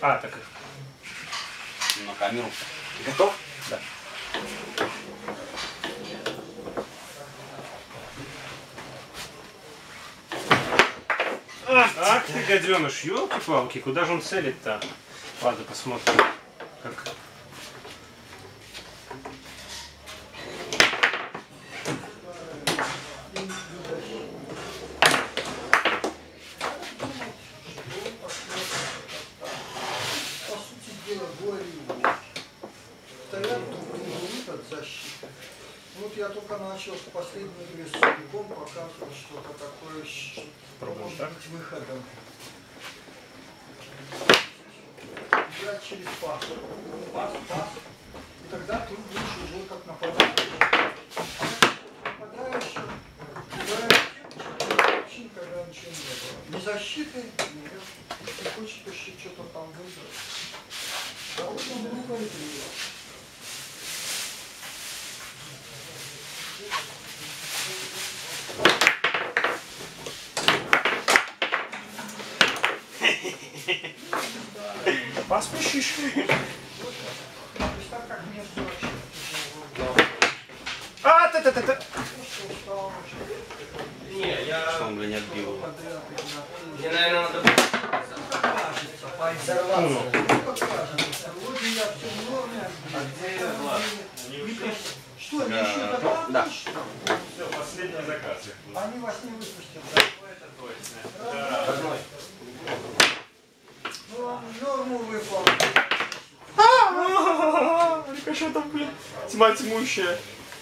А, так. На камеру. Готов? Да. Ах ты, гаденыш, ёлки-палки, куда же он целит-то? Ладно, посмотрим, как... Вот я только начал в последние игры с бегом показывать что-то такое, что может быть выходом. Играть через пас. Пас. И тогда ты будешь уже как нападающий. Нападающий. Вообще никогда ничего не было. Ни защиты, нет. Ты хочешь еще что-то там выиграть. А вот он грубо играет. Поспешишь. А, ты. Не, я... Что он, блин, не отбил? Мне, наверное, надо... Что, еще заказ? Да. Все, последний заказ. Они вас не выпустят, да? Это точно. Родной. Ну, вам норму выпал. Рикошетом, блин. Тьма тьмущая.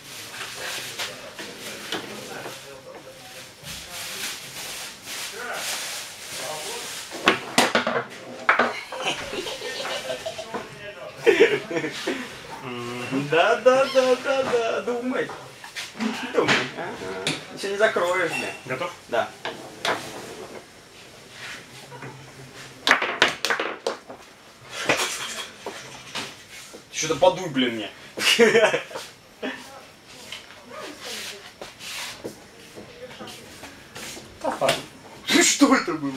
Да, думай. Думай. Еще не закроешь, блин. Готов? Да. Что-то подуй, блин, мне. Что это было?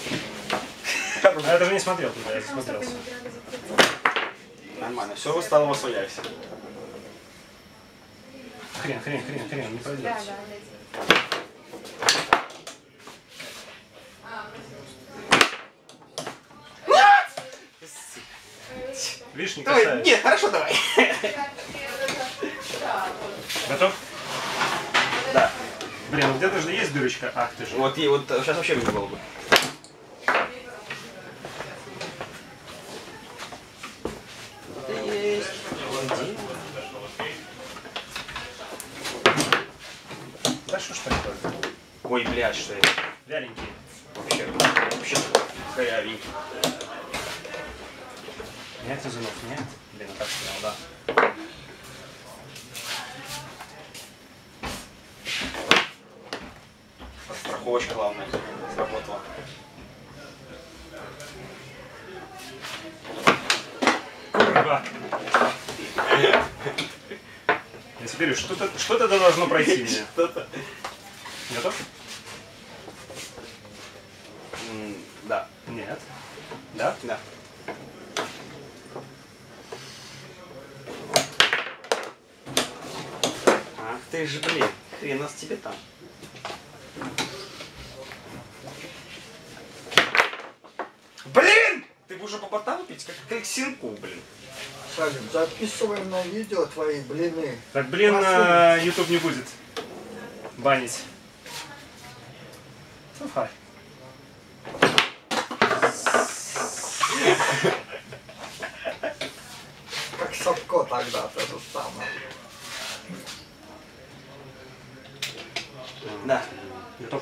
А я даже не смотрел туда, я засмотрелся. Нормально, все стало во своясь. Хрен, не пройдет. Видишь, не касается. Нет, хорошо, давай. Готов? Да. Блин, ну где-то же есть дырочка. Ах ты же. Вот и вот сейчас вообще не было бы. Да что ж такое? Ой, блядь, что это? Вяленький. Вообще корявенький. Нет, изунов, нет. Блин, я так снял, да. Страховочка главная сработала. Курва. Я теперь что-то должно пройти мне. Что-то. Готов? Да. Нет. Да? Да. Ах ты же, блин, хрен нас тебе там. Блин! Ты будешь по бортам пить, как к синку, блин. Салим, записываем на видео твои блины. Так, блин, YouTube не будет банить. Слухай. Как Сапко тогда, то же самое. Да. Готов?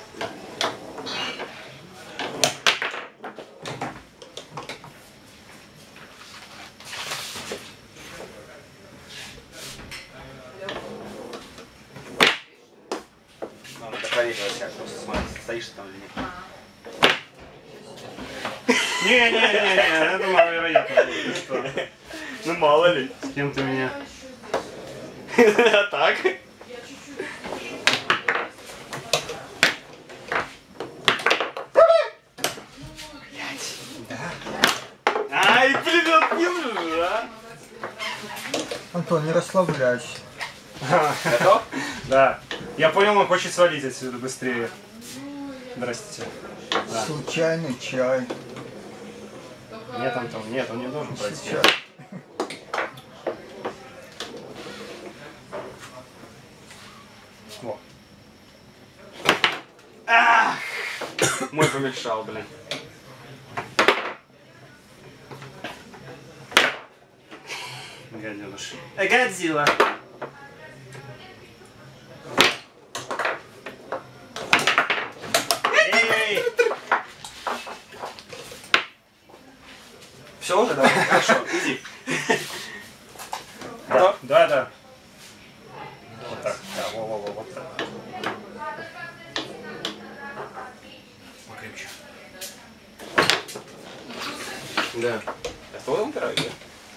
Надо проверить вообще, просто смотреть, стоишь ты там или нет. Не, это маловероятно. Ты что? Ну мало ли. С кем ты меня? А так? Ай, блин, откинули, а? Антон, не расслабляйся. Готов? Да. Я понял, он хочет свалить отсюда быстрее. Здрасте. Да. Случайный чай. Нет, Антон, нет, он не должен пройти. Сейчас. Во. Мой помешал, блин. Гаденыш. Годзилла. Эй! Все уже, давай. Хорошо, иди. Да, да, да. Вот так. Да, во-во-во, вот так. Покрепче. Да. Готов он пирог, да?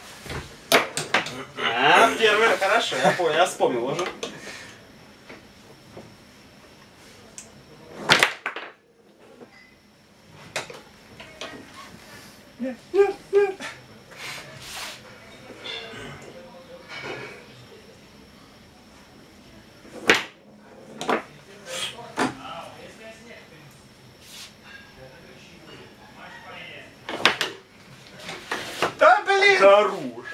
А, первый, хорошо, я понял, я вспомнил уже. Да блин! Хорош.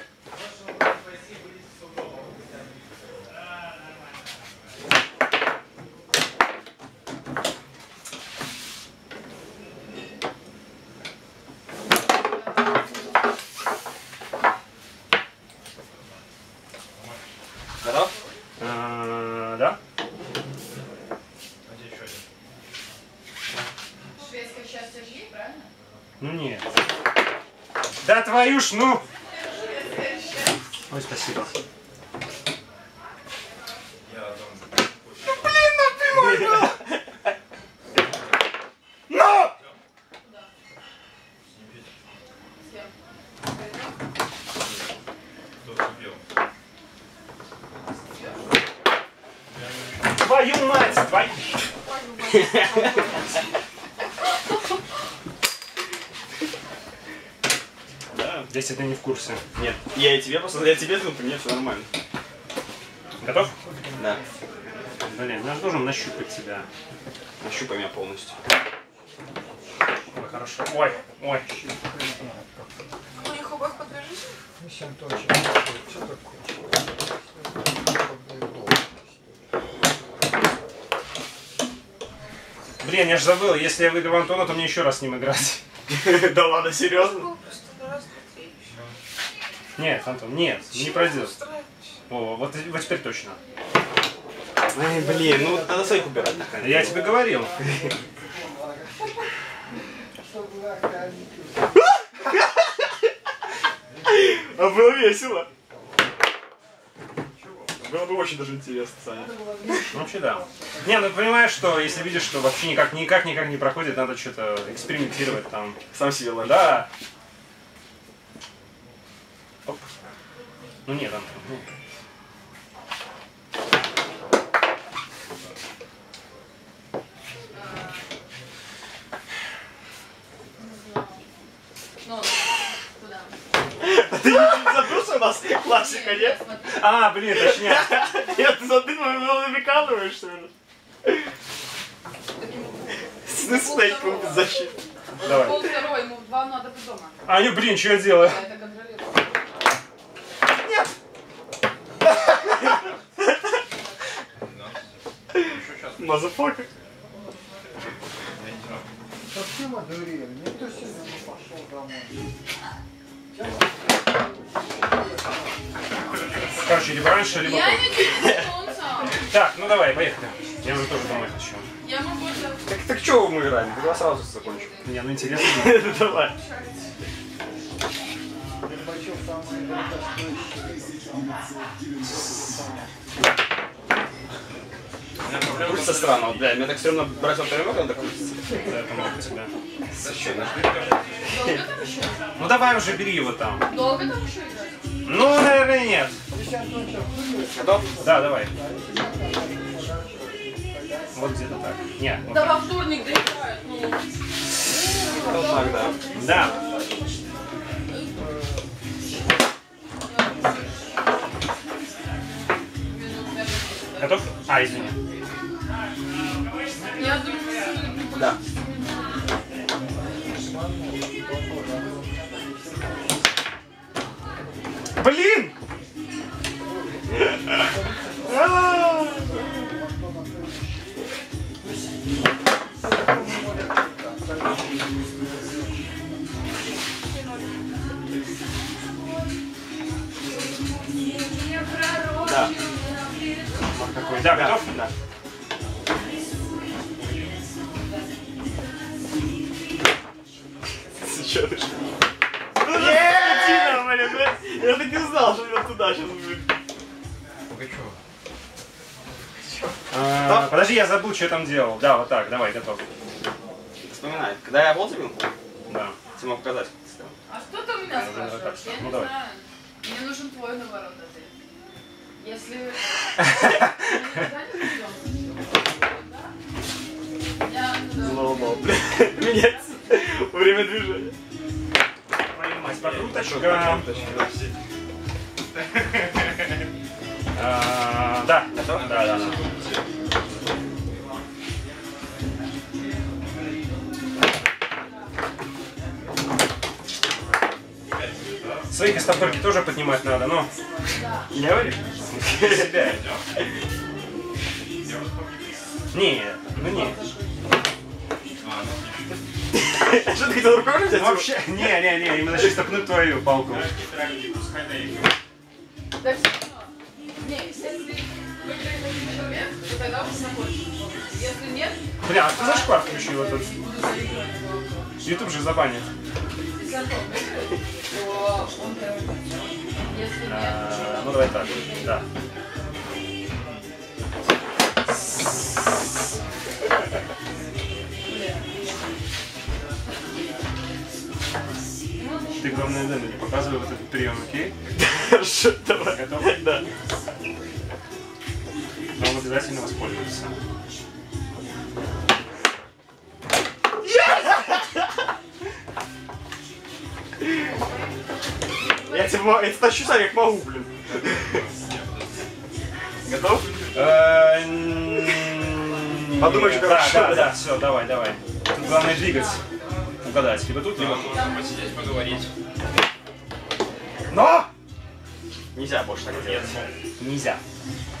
Готов? Да? Шведское счастье же есть, правильно? Ну нет. Да твою ж, ну! Ой, спасибо. Твою мать! Твою... Да. Если ты не в курсе. Нет, я тебе просто, я тебе думаю, мне все нормально. Готов? Да. Блин, я же должен нащупать тебя. Нащупай меня полностью. Ой, хорошо. Ой, ой. У них обоих подвяжись. Если Антон, что такое? Блин, я же забыл, если я выиграю Антона, то мне еще раз с ним играть. Да ладно, серьезно? Просто раз, два, три. Нет, Антон, нет, не пройдет. О, вот теперь точно. Ай, блин, ну надо своих убирать. Я тебе говорил. А было весело. Было бы очень даже интересно, Саня. Ну, вообще да. Не, ну понимаешь, что если видишь, что вообще никак не проходит, надо что-то экспериментировать там. Сам себе ложишь. Да. Оп. Ну нет, Антон. Ну. Ну, куда? Ты не забыл, что у нас классика, нет? А, блин, точняк. Нет, ты задумываешь, выкалываешь, что ли? С стейком без защиты. Давай. Пол второй, ему в 2 надо быть дома. А, не, блин, что я делаю? Я это контролирую. Мазафака. Совсем одурели. Никто сегодня не пошел домой. Короче, либо раньше, либо Я позже. не чувствую солнца. Так, ну давай, поехали. Я уже тоже домой хочу. Я могу это... Так что мы играем? Давай сразу закончим. Не, ну интересно. Давай. Горбачев самый дорогостоящий. Крутится странно, вот, бля, мне так все равно брать вот время, когда крутится. Да, это много тебя. Зачем? Долго там еще? Ну давай уже бери его там. Долго там еще играть? Ну, наверное, нет. Если Антон сейчас выиграет, Готов? Да, давай. Вот где-то так. Нет, вот Да так. во вторник доиграют, ну. Вот так, да. Да. Готов? А, извини. Я думаю, Да. Блин! Да. Вот такой. Да, готов? Да. Чё ты? Я так и знал, что он туда сейчас будет. Подожди, я забыл, что я там делал. Да, вот так, давай, готов. Вспоминай. Когда я волт забил, Да. тебе могу показать. а что ты у меня спрашиваешь? Я Ну, не давай. знаю. Мне нужен твой наоборот ответ. Если... Я туда... Злоба, блядь. Меняется время движения. Твою мать, покруточка. Да. Готов? Да. Свои стопорки тоже поднимать надо, но... Левый? Себя. Не, ну не. Что ты хотел рукой взять? Вообще, не, именно чисто пнуть твою палку. Да все равно. Не, если выиграет один человек, то тогда уже закончим. Если нет, Бля, а кто за шквар включил этот? буду заигрывать. Ютуб же забанит. Если Антон выиграет, то он первый. Если нет, Ну давай так, да. Ты, главное, Дэна не показывай вот этот прием, окей? Хорошо, давай. Готов? Да. Но он обязательно воспользуется. Я тебе тащу сам, как могу, блин. Готов? Подумай еще хорошо. Да, все, давай. Тут главное двигать. Угадать. Либо тут, либо тут. Посидеть, поговорить. Но! Нельзя больше так делать. Нельзя.